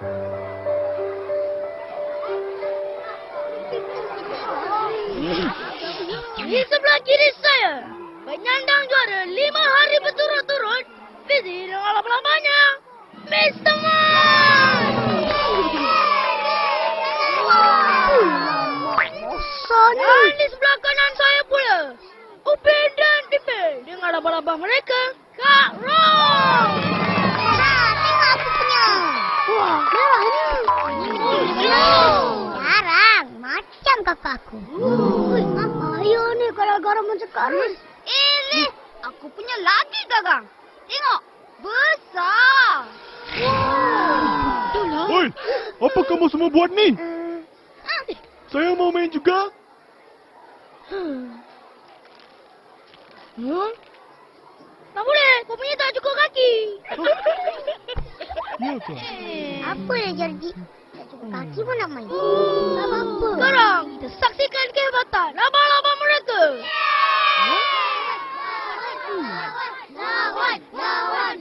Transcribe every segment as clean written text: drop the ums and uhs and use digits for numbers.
Di sebelah kiri saya, penyandang juara 5 hari berturut-turut, Fizi dengan laba-labanya, Mr. Man! Dan di sebelah kanan saya pula, Upin dan Ipin dengan laba-laba mereka, Kak Ron! Tengok aku punya. Wah, merahnya. Jarang, macam kakak aku. Ayo ni gara-gara mencekarus. Ini, aku punya lagi gagang. Tengok, besar. Betul lah. Oi, apa kamu semua buat ni? Saya mau main juga. Tak boleh, kau punya tak cukup kaki. Ya ke? Apa yang jadi? Tak cukup kaki pun nak main. Tak apa-apa. Sekarang kita saksikan kehebatan laba-laba mereka. Lawan.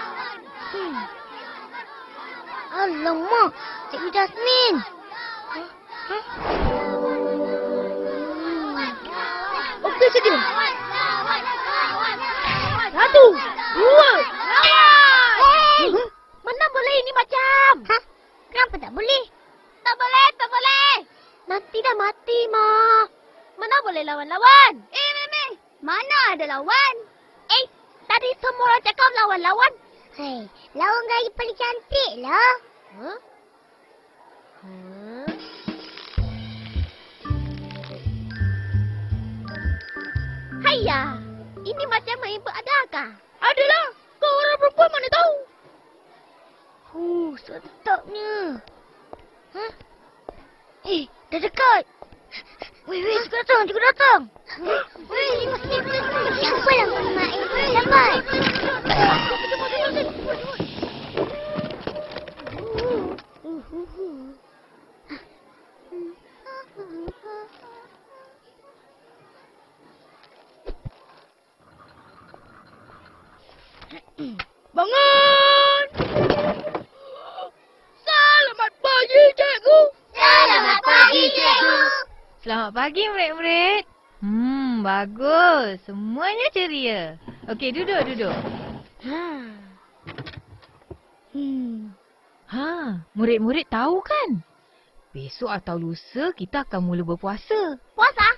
Alamak, Cikgu Jasmine. Okey, sedia. 1, 2, lawan! Hey! Mana boleh ini macam? Hah? Kenapa tak boleh? Tak boleh. Nanti dah mati, Ma. Mana boleh lawan-lawan? Meme, mana ada lawan? Tadi semua orang cakap lawan-lawan. Hei, lawan gaya paling cantik lah. Huh? Hayya, ini macam main beradakah? Adalah. Kau orang perempuan mana tahu? Sedapnya. Hah? Dah dekat. Weh, cikgu datang. Weh, siapa yang bermain? Lambat. Bangun! Selamat pagi, cikgu. Selamat pagi, cikgu. Selamat pagi, murid-murid. Bagus. Semuanya ceria. Okey, duduk. Murid-murid tahu kan? Besok atau lusa kita akan mula berpuasa. Puasa?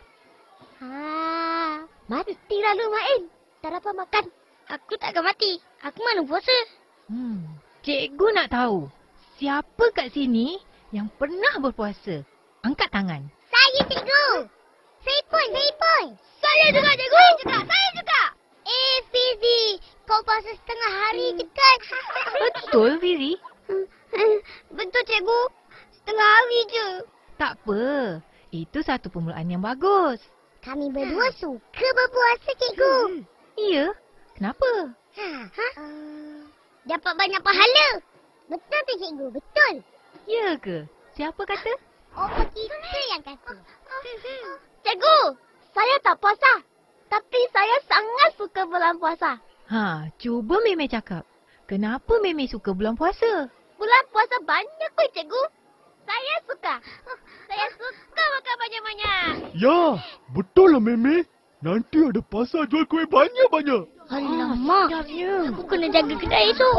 Mati lalu main. Tak dapat makan. Aku tak akan mati. Aku mana puasa. Cikgu nak tahu, siapa kat sini yang pernah berpuasa? Angkat tangan. Saya, cikgu. Saya pun. Saya juga, cikgu. Saya juga. Fizi. Kau puasa setengah hari je kan? Betul, Fizi? Betul, cikgu. Setengah hari je. Tak apa. Itu satu permulaan yang bagus. Kami berdua suka berpuasa, cikgu. Ya? Kenapa? Dapat banyak pahala. Betul tu, cikgu. Betul. Ya ke? Siapa kata? Apa kita yang kata? Cikgu, saya tak puasa. Tapi saya sangat suka bulan puasa. Cuba Meme cakap. Kenapa Meme suka bulan puasa? Bulan puasa banyak kot, cikgu. Saya suka. Saya suka makan banyak-banyak. Ya, betul lah Meme. Nanti ada pasar jual kuih banyak-banyak. Alamak. Sedapnya. Aku kena jaga kedai tu.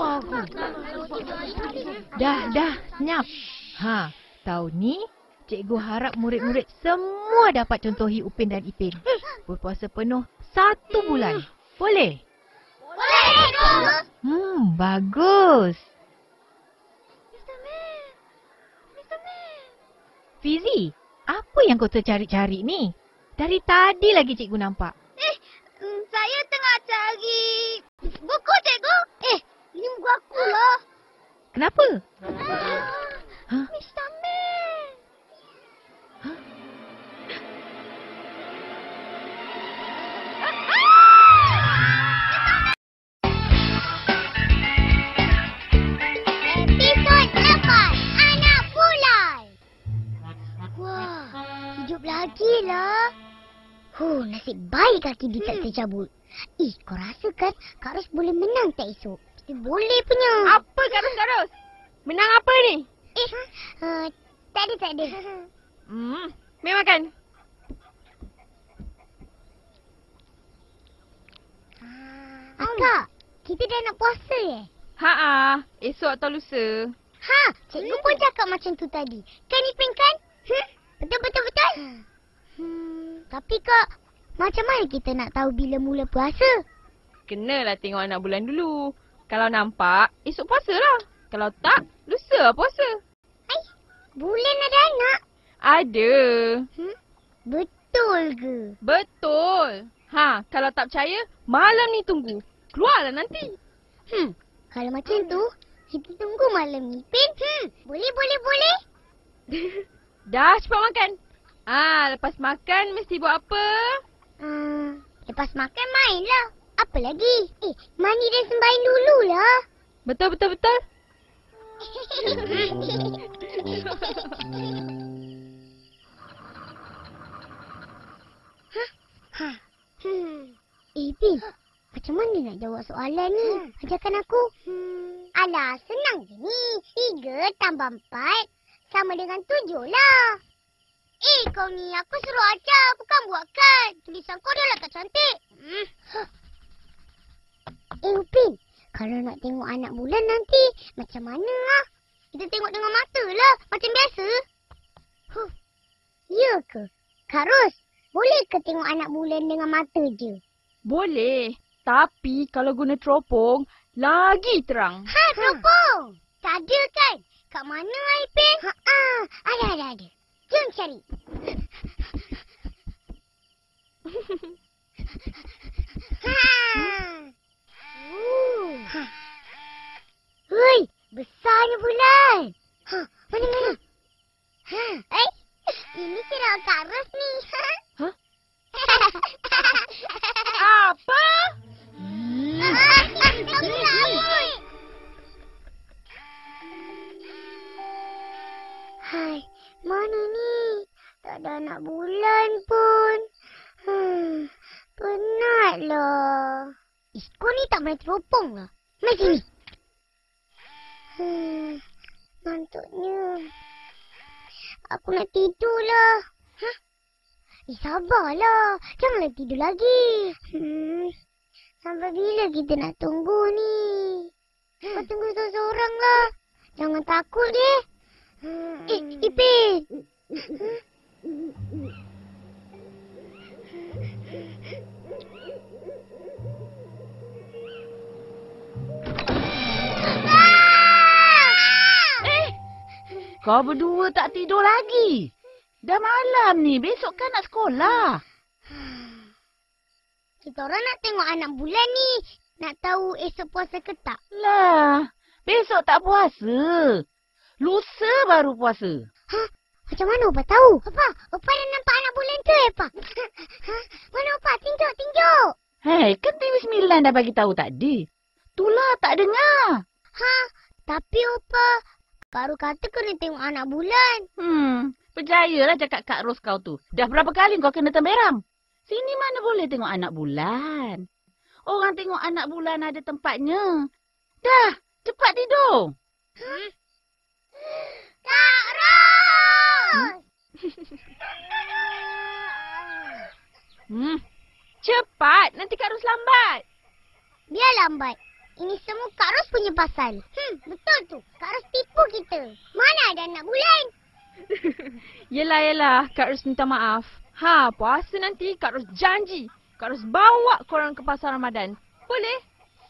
Dah, senyap. Tahun ni, cikgu harap murid-murid semua dapat contohi Upin dan Ipin. Berpuasa penuh 1 bulan. Boleh? Boleh, cikgu. Bagus. Mr. Man. Fizi, apa yang kau tercari-cari ni? Dari tadi lagi cikgu nampak. Saya tengah cari buku, cikgu. Ini buku aku lah. Kenapa? Mr. Man. Episod 8. Anak Bulan. Wah, hidup lagi lah. Nasib baik kaki dia tak tercabut. Kau rasa kan Kak Ros boleh menang tak esok? Kita boleh punya. Apa Kak Ros? Menang apa ni? Tak ada, tak ada. Mari makan. Akak, kita dah nak puasa Esok atau lusa. Cikgu pun cakap macam tu tadi. Kan Ipin kan? Betul, betul, betul. Tapi Kak, macam mana kita nak tahu bila mula puasa? Kenalah tengok anak bulan dulu. Kalau nampak, esok puasa lah. Kalau tak, lusa lah puasa. Bulan ada anak? Ada. Betul ke? Betul. Kalau tak percaya, malam ni tunggu. Keluarlah nanti. Kalau macam tu, kita tunggu malam ni, Ipin. Boleh, boleh, boleh. Dah cepat makan. Lepas makan mesti buat apa? Lepas makan main lah. Apa lagi? Mandi dan sembahyang dululah. Betul, betul, betul. Ipin, macam mana nak jawab soalan ni? Ajarkan aku. Alah, senang je ni. 3 tambah 4 sama dengan 7 lah. Kau ni, aku suruh ajar, bukan buatkan. Tulisan kau dah lah tak cantik. Upin, kalau nak tengok anak bulan nanti, macam mana lah? Kita tengok dengan mata lah, macam biasa. Ya ke? Kak Ros, boleh ke tengok anak bulan dengan mata je? Boleh. Tapi kalau guna teropong, lagi terang. Teropong! Tak ada kan? Kat mana, Ipin? Ada. Jom cari. Hei, besarnya bulan. Mana? Ini kira Kak Ros ni. Apa? Hai, mana ni? Tak ada anak bulan pun. Penatlah. Kau ni tak main teropong lah. Mari sini. Ngantuknya. Aku nak tidur lah. Sabarlah. Janganlah tidur lagi. Sampai bila kita nak tunggu ni? Kau tunggu seorang lah. Jangan takut je. Ipin. Kau berdua tak tidur lagi? Dah malam ni, besok kan nak sekolah. Kita orang nak tengok anak bulan ni. Nak tahu esok puasa ke tak? Lah, besok tak puasa. Lusa baru puasa. Macam mana Opa tahu? Opa dah nampak anak bulan tu, Opa? Mana Opa? Tunjuk. Hei, kan TV9 dah bagi tahu tadi. Itulah tak dengar. Tapi Opa, baru kata kena tengok anak bulan. Percayalah cakap Kak Ros kau tu. Dah berapa kali kau kena temberam? Sini mana boleh tengok anak bulan. Orang tengok anak bulan ada tempatnya. Dah, cepat tidur. Kak Ros! Cepat, nanti Kak Ros lambat. Biar lambat. Ini semua Kak Ros punya pasal. Betul tu. Kak Ros tipu kita. Mana ada anak bulan? Yelah, Kak Ros minta maaf. Puasa nanti Kak Ros janji. Kak Ros bawa korang ke pasar Ramadan. Boleh?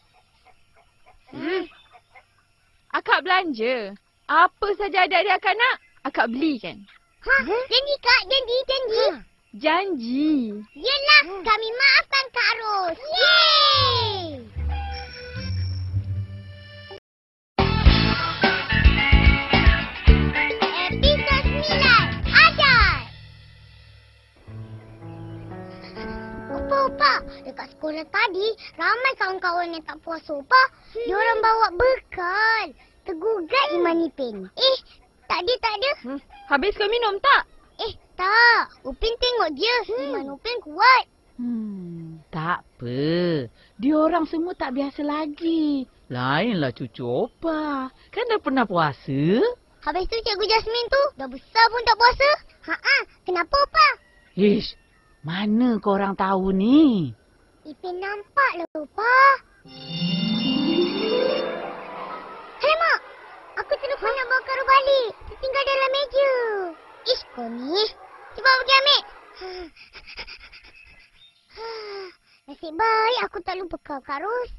Akak belanja. Apa saja adik-adik akak nak, akak belikan. Janji Kak, janji. Janji. Yelah, kami maafkan Kak Ros. Yeay! Episod 9, Ajar! Opa, dekat sekolah tadi, ramai kawan-kawan yang tak puas Opa. Diorang bawa bekal. Tergugat Iman Ipin. Tak ada. Habis kau minum tak? Tak. Upin tengok je. Iman Upin kuat. Tak apa. Diorang semua tak biasa lagi. Lainlah cucu Opa. Kan dah pernah puasa. Habis tu Cikgu Jasmine tu dah besar pun tak puasa. Kenapa, Opa? Ish, mana korang tahu ni? Ipin nampak lah, Opa. Alamak, aku terlupa nak bawa karung balik. Tertinggal dalam meja. Ish, kau ni. Cuba pergi ambil. Nasib baik aku tak lupa Kak Ros.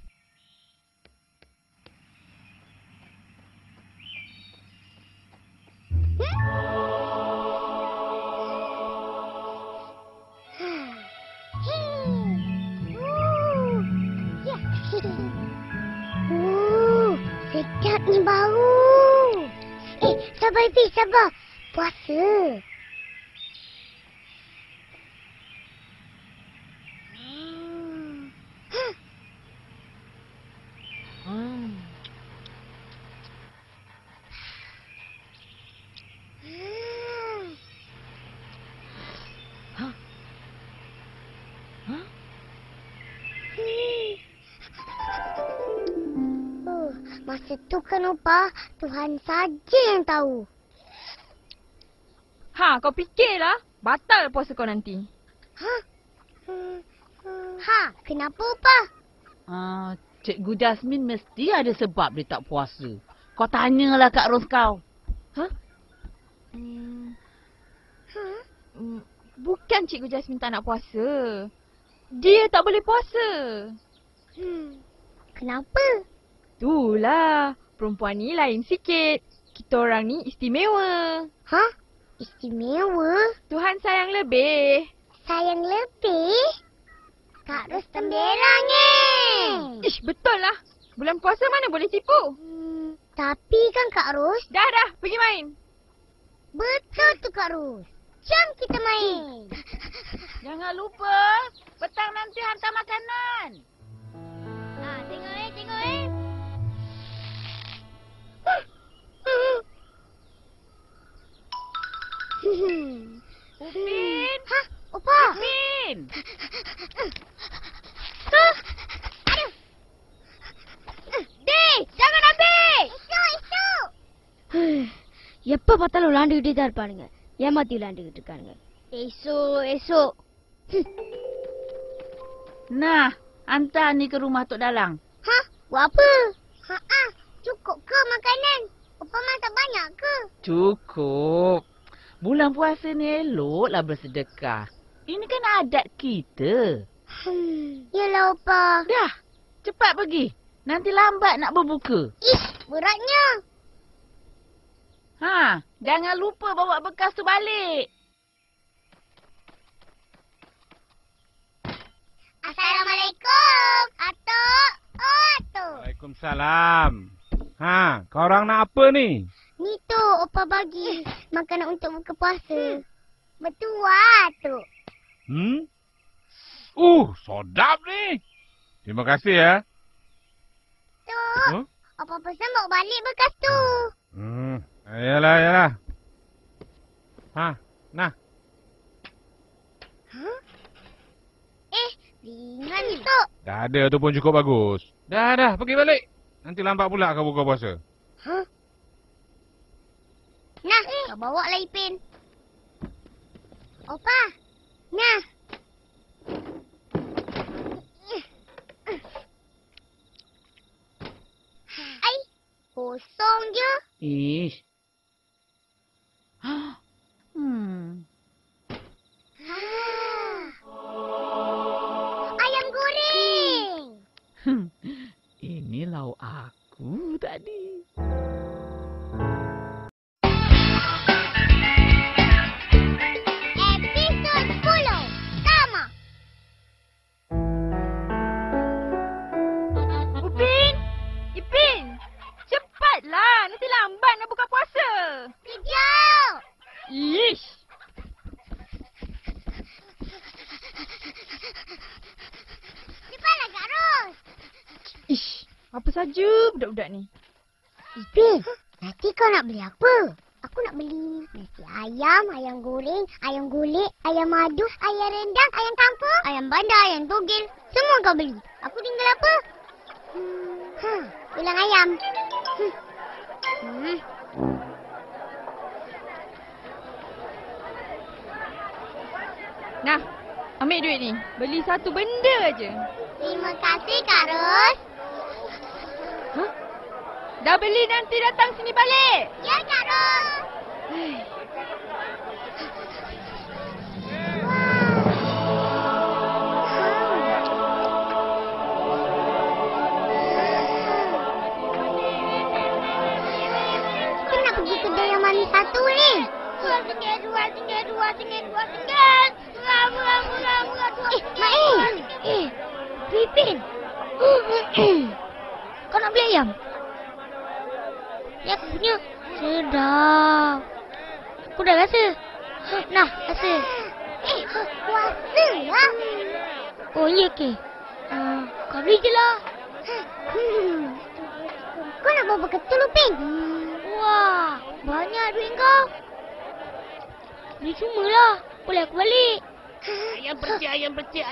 Sedap ni bau. Sabar Ipi, sabar. Puasa. Masa tu kan, Opa, Tuhan saja yang tahu. Kau fikirlah. Batal puasa kau nanti. Kenapa, Opa? Cikgu Jasmine mesti ada sebab dia tak puasa. Kau tanyalah Kak Ros kau. Bukan Cikgu Jasmine tak nak puasa. Dia tak boleh puasa. Kenapa? Itulah. Perempuan ni lain sikit. Kita orang ni istimewa. Istimewa? Tuhan sayang lebih. Sayang lebih? Kak Ros temberang Ish, betul lah. Bulan puasa mana boleh tipu. Tapi kan Kak Ros? Dah, pergi main. Betul tu Kak Ros. Jom kita main. Jangan lupa, petang nanti hantar makanan. Tengok Upin! Opa! Upin! Aduh! Dek, jangan ambil! Esok! எப்ப பார்த்தாலும் விளையாண்டுக்கிட்டே தான் இருப்பானுங்க. ஏமாத்தி விளையாண்டுக்கிட்டு இருக்கானுங்க. Esok. Nah, hantar ni ke rumah Tok Dalang. Buat apa? Cukup ke makanan? Opa masak banyak ke? Cukup. Bulan puasa ni eloklah bersedekah. Ini kan adat kita. Yalah, Opa. Dah, cepat pergi. Nanti lambat nak berbuka. Ish, beratnya. Jangan lupa bawa bekas tu balik. Assalamualaikum. Atuk. Atuk. Waalaikumsalam. Kau orang nak apa ni? Ni tu Opa bagi makanan untuk buka puasa. Betul, Atuk. Sedap ni. Terima kasih ya. Tuk, Opa pesan bawa balik bekas tu. Yalah. Nah. Ringan ni, Tuk. Dah ada tu pun cukup bagus. Dah, pergi balik. Nanti lambat pula kau buka puasa. Nah, kau bawa lah Ipin. Opa, nah. Ai, kosong je. Ish. Ayam goreng. Ini lauk aku tadi. Episod 10. Tama. Ipin, cepatlah. Nanti lambat nak buka puasa. Kejap. Ish. Cepatlah Kak Ros. Ish, apa saja budak-budak ni. Ipin, nanti kau nak beli apa? Aku nak beli nasi ayam, ayam goreng, ayam golek, ayam madu, ayam rendang, ayam kampung, ayam bandar, ayam togel. Semua kau beli. Aku tinggal apa? Tulang ayam. Nah, ambil duit ni. Beli satu benda je. Terima kasih, Kak Ros. Dah beli nanti datang sini balik. Ya, Kak Ros. Kita nak pergi kedai yang manis satu ni. RM2. Pipin. Kau nak beli ayam? Ya, aku punya. Sedap. Aku dah rasa. Nah, rasa. Puasa lah. Oh, iya ke? Kau beli je lah. Kau nak bawa betul, Upin? Wah, banyak duit kau. Beli semua lah. Boleh aku balik. Ayam golek, ayam golek.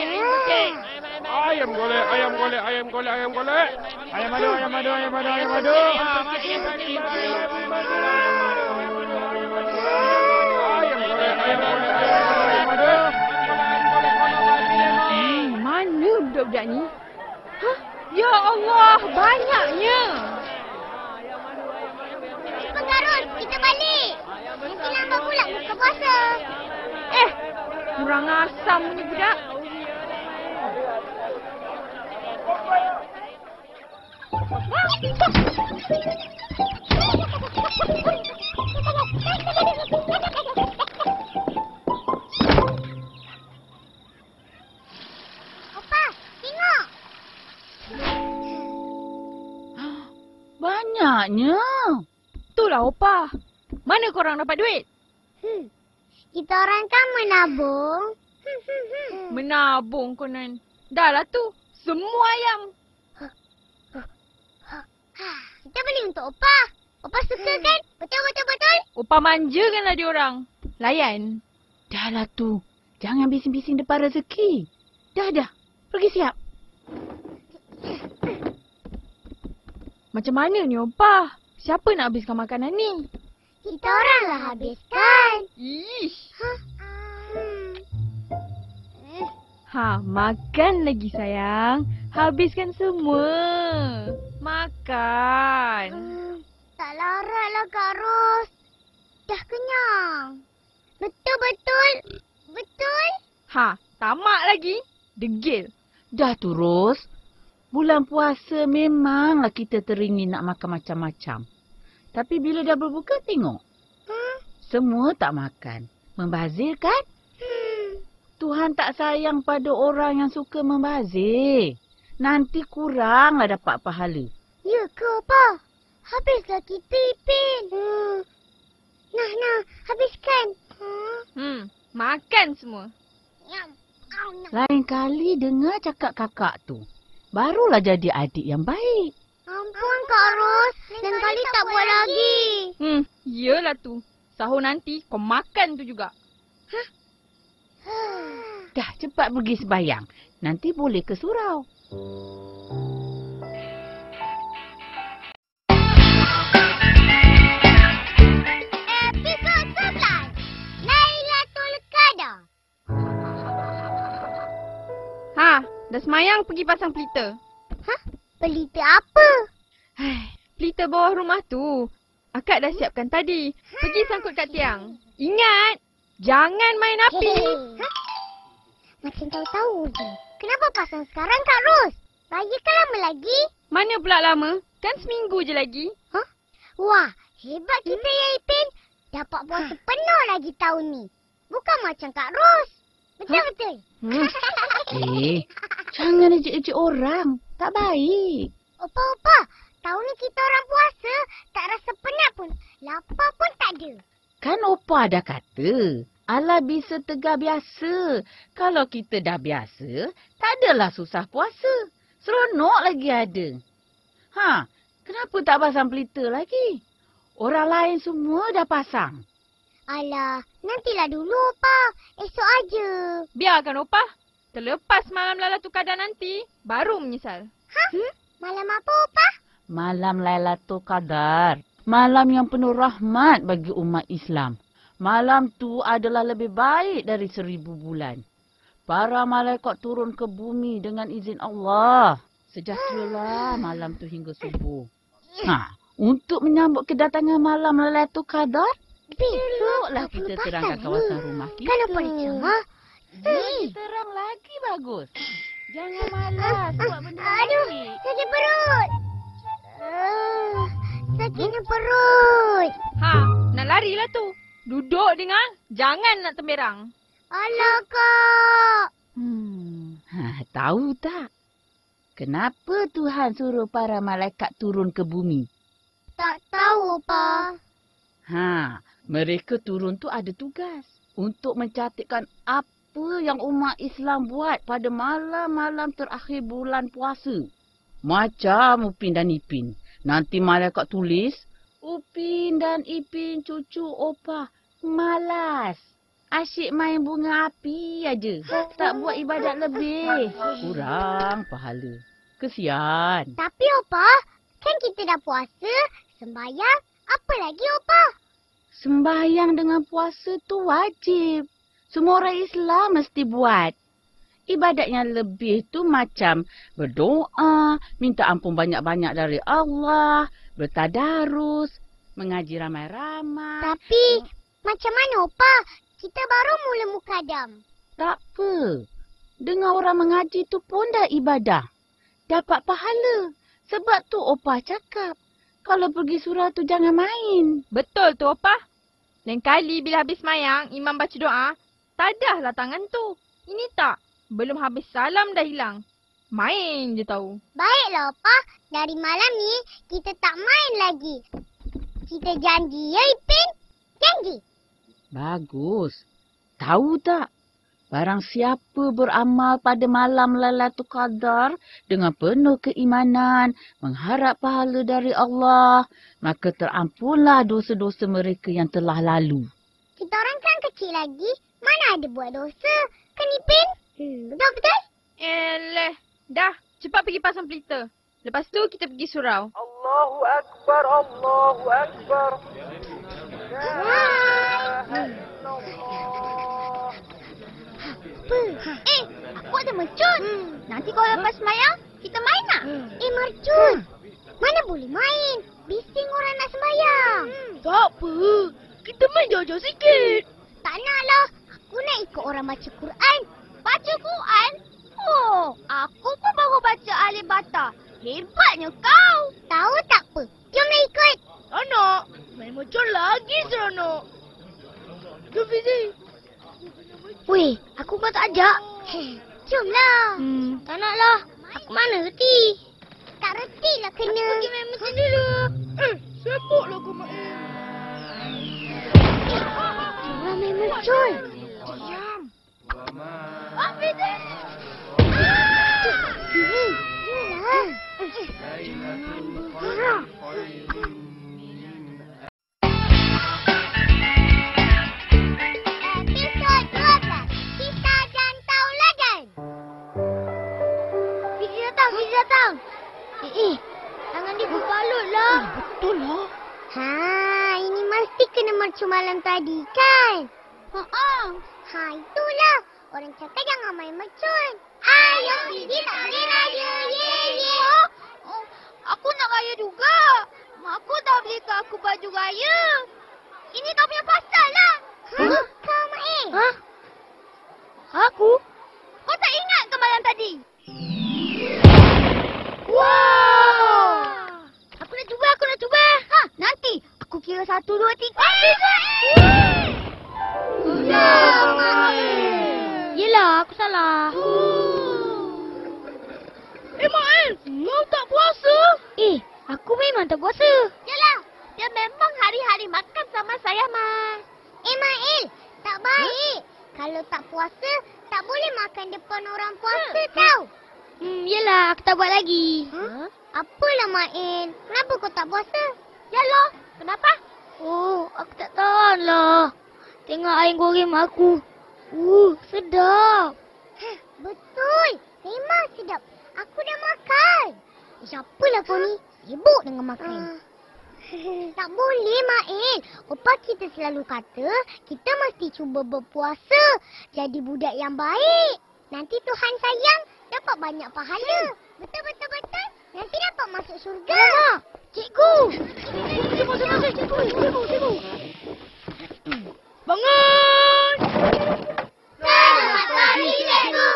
Ayam golek. Ayam madu. Mana budak-budak ni? Hah? Ya Allah, banyaknya. Cepat, Kak Ros. Kita balik. Nanti lambat pula buka puasa. Kurang asam punya budak. Opa, tengok. Banyaknya. Itulah Opah. Mana korang dapat duit? Kita orang kan menabung. Menabung konon. Dah lah tu. Semua ayam. Kita beli untuk Opa. Opa suka kan? Betul. Opah manjakanlah diorang. Layan. Dah lah tu. Jangan bising-bising depan rezeki. Dah. Pergi siap. Macam mana ni Opah? Siapa nak habiskan makanan ni? Kita orang lah habiskan. Ish. Makan lagi sayang. Habiskan semua. Makan. Tak larat lah, Kak Ros. Dah kenyang. Betul. Tamak lagi. Degil. Dah tu, Ros. Bulan puasa memanglah kita teringin nak makan macam-macam. Tapi bila dah berbuka, tengok. Semua tak makan. Membazir kan? Tuhan tak sayang pada orang yang suka membazir. Nanti kuranglah dapat pahala. Ya ke, Opa? Habislah kita, Ipin. Nah, habiskan. Makan semua. Lain kali dengar cakap kakak tu. Barulah jadi adik yang baik. Ampun, Kak Ros. Lain kali tak buat lagi. Yelah tu. Sahur nanti kau makan tu juga. Dah cepat pergi sembahyang. Nanti boleh ke surau. Episod 11. Lailatul Qadar. Dah semayang pergi pasang pelita. Pelita apa? Pelita bawah rumah tu. Akak dah siapkan tadi. Pergi sangkut kat tiang. Ingat, jangan main api. Macam tahu-tahu je. Kenapa pasang sekarang, Kak Ros? Raya kan lama lagi. Mana pula lama? Kan seminggu je lagi. Wah, hebat kita ya, Ipin. Dapat puasa penuh lagi tahun ni. Bukan macam Kak Ros. Betul-betul. Jangan ejek-ejek orang. Tak baik. Opa, tahun ni kita orang puasa. Tak rasa penat pun. Lapar pun tak ada. Kan Opa dah kata, ala bisa tegar biasa. Kalau kita dah biasa, tak adalah susah puasa. Seronok lagi ada. Kenapa tak pasang pelita lagi? Orang lain semua dah pasang. Alah, nantilah dulu, Opa. Esok aja. Biarkan Opah. Terlepas malam Lailatul Qadar nanti, baru menyesal. Malam apa, Opa? Malam Lailatul Qadar. Malam yang penuh rahmat bagi umat Islam. malam tu adalah lebih baik dari 1000 bulan. Para malaikat turun ke bumi dengan izin Allah. Sejahteralah malam tu hingga subuh. Untuk menyambut kedatangan malam Lailatul Qadar, eloklah kita terangkan kawasan rumah kita. Kenapa dia ceramah? Lebih terang lagi bagus. Jangan malas buat benda lain. Sakit perut. Sakitnya perut. Nak larilah tu. Duduk dengar. Jangan nak temberang. Alah, Kak. Tahu tak? Kenapa Tuhan suruh para malaikat turun ke bumi? Tak tahu, Pa. Mereka turun tu ada tugas untuk mencatatkan apa yang umat Islam buat pada malam-malam terakhir bulan puasa. Macam Upin dan Ipin. Nanti malaikat tulis, Upin dan Ipin cucu opah malas. Asyik main bunga api aja. Tak buat ibadat lebih. Kurang pahala. Kesian. Tapi, Opa, kan kita dah puasa, sembahyang, apa lagi, Opa? Sembahyang dengan puasa tu wajib. Semua orang Islam mesti buat. Ibadat yang lebih tu macam berdoa, minta ampun banyak-banyak dari Allah, bertadarus, mengaji ramai-ramai. Tapi, macam mana, Opa? Kita baru mula mukadam. Tak apa. Dengar orang mengaji tu pun dah ibadah. Dapat pahala. Sebab tu opah cakap. Kalau pergi surau tu jangan main. Betul tu, Opah. Lain kali bila habis mayang, imam baca doa, tadahlah tangan tu. Ini tak. Belum habis salam dah hilang. Main je tahu. Baiklah, Opa. Dari malam ni, kita tak main lagi. Kita janji, ya, Ipin? Janji. Bagus. Tahu tak? Barang siapa beramal pada malam Lailatul Qadar dengan penuh keimanan, mengharap pahala dari Allah, maka terampunlah dosa-dosa mereka yang telah lalu. Kita orang kan kecil lagi, mana ada buat dosa? Kan, Ipin? Betul-betul? Dah. Cepat pergi pasang pelita. Lepas tu kita pergi surau. Allahu Akbar, Allahu Akbar. Aku ada mercun. Nanti kalau lepas semayang, kita main tak? Mercun. Mana boleh main? Bising orang nak sembayang. Tak apa. Kita main jauh-jauh sikit. Tak naklah. Aku nak ikut orang baca Quran. Baca Quran? Oh, aku pun baru baca Alif Bata. Hebatnya kau. Tahu tak apa? Jomlah ikut. Tak nak. Main mercun lagi seronok. Jom, Fizi. Weh, aku kau tak ajak. Jomlah. Tak naklah. Aku mana reti? Tak reti lah kena. Aku pergi main mesin dulu. Sibuklah kau main. Jomlah main mercun. Diam. Fizi. Sini. Yolah. Jangan bergerak. Episod 12. Kita dan Tauladan. Fizi datang. Tangan dia berbalut lah. Betul lah. Ini mesti kena mercun malam tadi kan? Itulah. Orang cakap jangan main mercun. Ayo, Fizi tak boleh raya. Ye. Aku nak raya juga. Mak aku dah belikan aku baju raya. Ini kau punya pasal lah. Kau, Mail. Aku? Kau tak ingat ke malam tadi? Wow! Aku nak cuba. Nanti aku kira 1, 2, 3. Yelah, aku salah. Mael, kau tak puasa? Aku memang tak puasa. Yalah, dia memang hari-hari makan sama saya, Mas. Mail, tak baik. Kalau tak puasa, tak boleh makan depan orang puasa tau. Yelah, aku tak buat lagi. Apalah, Mail. Kenapa kau tak puasa? Yalah, kenapa? Oh, aku tak tahan lah. Tengok air goreng mak aku. Sedap. Betul. Memang sedap. Aku dah makan. Siapalah kau ni? Sibuk dengan makan. Tak boleh, Mail. Opa kita selalu kata kita mesti cuba berpuasa. Jadi budak yang baik. Nanti Tuhan sayang dapat banyak pahala. Betul. Nanti dapat masuk syurga. Alamak, cikgu. Cikgu. Bangun! Selamat pagi, cikgu.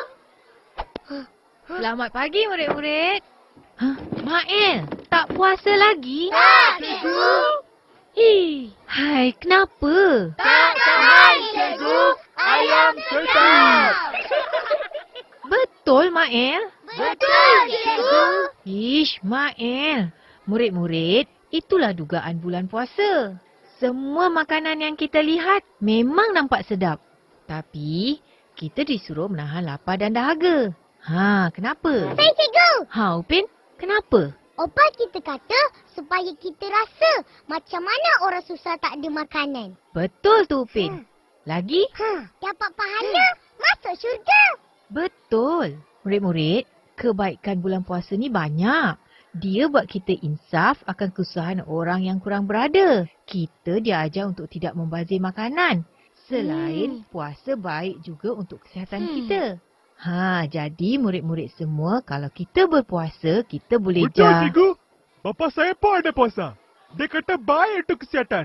Selamat pagi murid-murid. Mael, tak puasa lagi? Tak, cikgu. Hai, kenapa? Tak tahan, cikgu. Ayam sedap. Betul, Mael? Betul, cikgu. Ish, Mael. Murid-murid, itulah dugaan bulan puasa. Semua makanan yang kita lihat memang nampak sedap. Tapi, kita disuruh menahan lapar dan dahaga. Kenapa? Saya cikgu. Upin, kenapa? Opa kita kata supaya kita rasa macam mana orang susah tak ada makanan. Betul tu, Upin. Lagi? Dapat pahala, masuk syurga. Betul. Murid-murid, kebaikan bulan puasa ni banyak. Dia buat kita insaf akan kesusahan orang yang kurang berada. Kita diajar untuk tidak membazir makanan. Selain puasa baik juga untuk kesihatan kita. Jadi murid-murid semua, kalau kita berpuasa, kita boleh Betul, cikgu. Bapa saya pun ada puasa. Dia kata baik untuk kesihatan.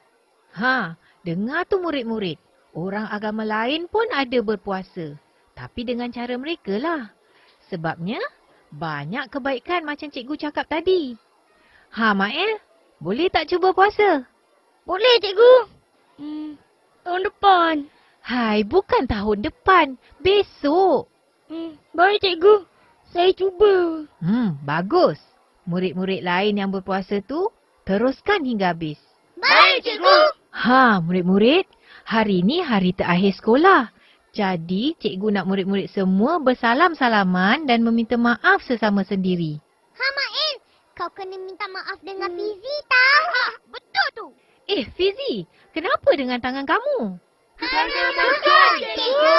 Dengar tu murid-murid. Orang agama lain pun ada berpuasa. Tapi dengan cara mereka lah. Sebabnya, banyak kebaikan macam cikgu cakap tadi. Mael, boleh tak cuba puasa? Boleh, cikgu. Tahun depan. Hai, bukan tahun depan. Besok. Baik, cikgu. Saya cuba. Bagus. Murid-murid lain yang berpuasa tu, teruskan hingga habis. Baik, cikgu. Murid-murid. Hari ni hari terakhir sekolah. Jadi, cikgu nak murid-murid semua bersalam-salaman dan meminta maaf sesama sendiri. Mael, kau kena minta maaf dengan Fizi tahu. Betul tu. Fizi, kenapa dengan tangan kamu? Betul, cikgu.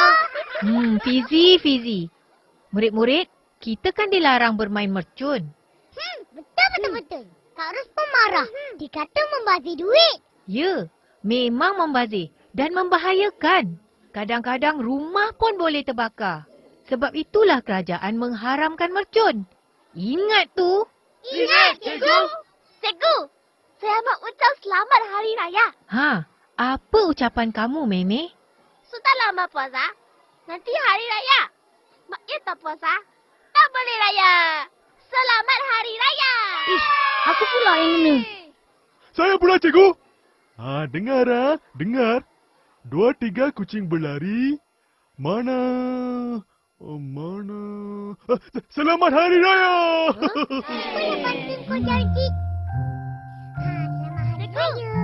Fizi. Murid-murid, kita kan dilarang bermain mercun. Betul. Kak Ros pun marah. Dia kata membazir duit. Ya, memang membazir dan membahayakan. Kadang-kadang rumah pun boleh terbakar. Sebab itulah kerajaan mengharamkan mercun. Ingat tu. Ingat, cikgu. Cikgu, saya nak ucap selamat hari raya. Apa ucapan kamu, Meme? Sudah lama puasa. Nanti hari raya. Mak ya tak puasa. Tak boleh raya. Selamat hari raya. Aku pula yang kena. Saya pula, cikgu. Dengar. 2, 3 kucing berlari. Mana? Selamat Hari Raya! Boleh bantu kau janji. Selamat Hari Raya.